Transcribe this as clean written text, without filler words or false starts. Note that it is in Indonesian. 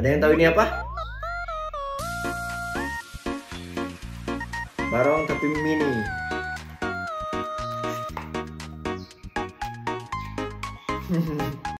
Ada yang tahu ini apa? Barong tapi mini.